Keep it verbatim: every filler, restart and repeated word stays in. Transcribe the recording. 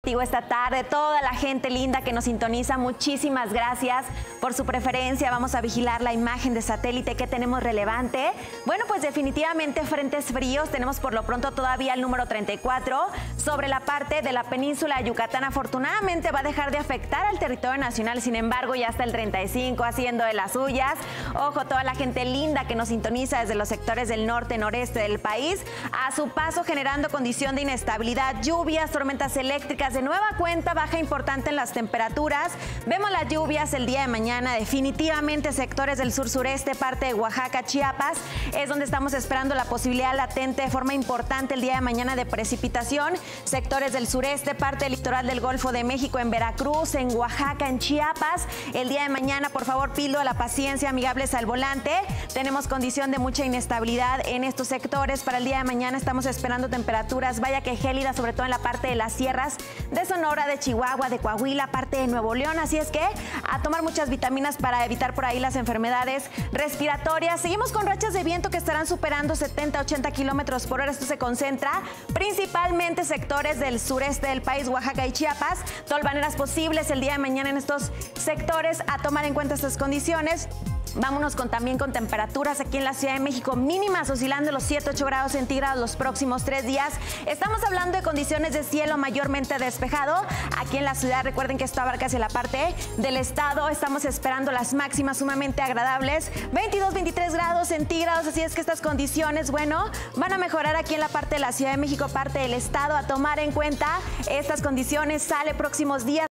Esta tarde, toda la gente linda que nos sintoniza, muchísimas gracias por su preferencia. Vamos a vigilar la imagen de satélite que tenemos relevante. Bueno, pues definitivamente frentes fríos. Tenemos por lo pronto todavía el número treinta y cuatro sobre la parte de la península de Yucatán. Afortunadamente va a dejar de afectar al territorio nacional, sin embargo ya está el treinta y cinco haciendo de las suyas. Ojo, toda la gente linda que nos sintoniza desde los sectores del norte, noreste del país, a su paso generando condición de inestabilidad, lluvias, tormentas eléctricas. De nueva cuenta, baja importante en las temperaturas. Vemos las lluvias el día de mañana. Definitivamente sectores del sur-sureste, parte de Oaxaca, Chiapas, es donde estamos esperando la posibilidad latente de forma importante el día de mañana de precipitación. Sectores del sureste, parte del litoral del Golfo de México, en Veracruz, en Oaxaca, en Chiapas. El día de mañana, por favor, pido a la paciencia, amigables al volante. Tenemos condición de mucha inestabilidad en estos sectores. Para el día de mañana estamos esperando temperaturas, vaya que gélidas, sobre todo en la parte de las sierras de Sonora, de Chihuahua, de Coahuila, parte de Nuevo León. Así es que a tomar muchas vitaminas para evitar por ahí las enfermedades respiratorias. Seguimos con rachas de viento que estarán superando setenta a ochenta kilómetros por hora. Esto se concentra principalmente sectores del sureste del país, Oaxaca y Chiapas. Tolvaneras posibles el día de mañana en estos sectores. A tomar en cuenta estas condiciones. Vámonos con, también con temperaturas aquí en la Ciudad de México, mínimas oscilando los siete a ocho grados centígrados los próximos tres días. Estamos hablando de condiciones de cielo mayormente despejado. Aquí en la ciudad, recuerden que esto abarca hacia la parte del estado. Estamos esperando las máximas sumamente agradables, veintidós, veintitrés grados centígrados. Así es que estas condiciones, bueno, van a mejorar aquí en la parte de la Ciudad de México, parte del estado. A tomar en cuenta estas condiciones, sale próximos días.